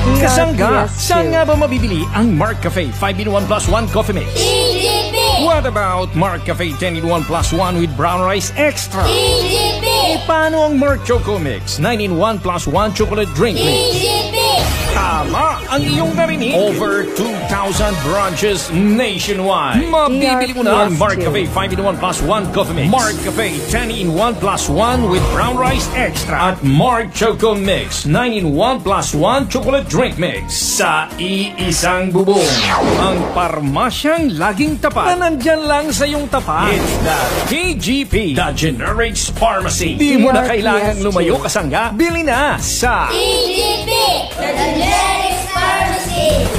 Kasangga, saan nga ba mabibili ang Markcafe 5-in-1 plus 1 coffee mix? TGP! What about Markcafe 10-in-1 plus 1 with brown rice extra? TGP! Paano ang Mark Choco Mix 9-in-1 plus 1 chocolate drink mix? TGP! Tama ang iyong narinig. Over 2,000 branches nationwide. Mabibili mo na ang Markcafe 5-in-1 plus 1 coffee mix, Markcafe 10-in-1 plus 1 with brown rice extra, at Mark Choco Mix 9-in-1 plus 1 chocolate drink mix sa iisang bubong. Ang parmasyang laging tapat na nandyan lang sa iyong tapat. It's the TGP, the Generics Pharmacy. Di mo na kailangang lumayo, kasangga. Bili na sa TGP! The Generics Pharmacy!